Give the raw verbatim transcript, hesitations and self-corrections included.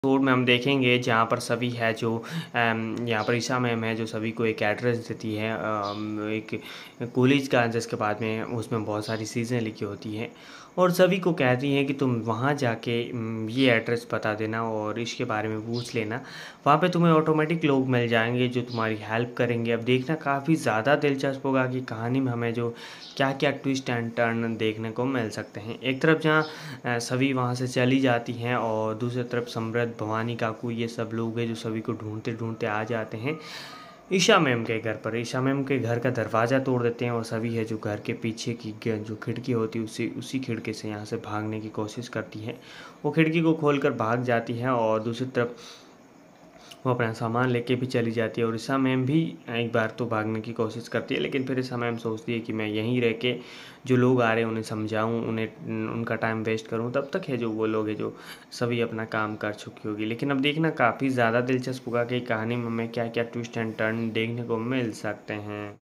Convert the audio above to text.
Episode में हम देखेंगे जहाँ पर सभी है जो अम, यहाँ पर ईशा मैम है जो सभी को एक एड्रेस देती है, अम, एक कॉलेज का, जिसके बाद में उसमें बहुत सारी चीज़ें लिखी होती हैं और सभी को कहती हैं कि तुम वहाँ जाके अम, ये एड्रेस बता देना और इसके बारे में पूछ लेना। वहाँ पे तुम्हें ऑटोमेटिक लोग मिल जाएंगे जो तुम्हारी हेल्प करेंगे। अब देखना काफ़ी ज़्यादा दिलचस्प होगा कि कहानी में हमें जो क्या क्या ट्विस्ट एंड टर्न देखने को मिल सकते हैं। एक तरफ जहाँ अ, सभी वहाँ से चली जाती हैं और दूसरी तरफ समृद्ध, भवानी काकू, ये सब लोग हैं जो सभी को ढूंढते ढूंढते आ जाते हैं ईशा मैम के घर पर। ईशा मैम के घर का दरवाज़ा तोड़ देते हैं और सभी है जो घर के पीछे की ग- जो खिड़की होती है उसी उसी खिड़की से यहाँ से भागने की कोशिश करती है। वो खिड़की को खोलकर भाग जाती है और दूसरी तरफ वो अपना सामान लेके भी चली जाती है और ईशा मैम भी एक बार तो भागने की कोशिश करती है, लेकिन फिर ईशा मैम सोचती है कि मैं यहीं रह के जो लोग आ रहे हैं उन्हें समझाऊं, उन्हें उनका टाइम वेस्ट करूं, तब तक है जो वो लोग है जो सभी अपना काम कर चुकी होगी। लेकिन अब देखना काफ़ी ज़्यादा दिलचस्प होगा कि कहानी में हमें क्या क्या ट्विस्ट एंड टर्न देखने को मिल सकते हैं।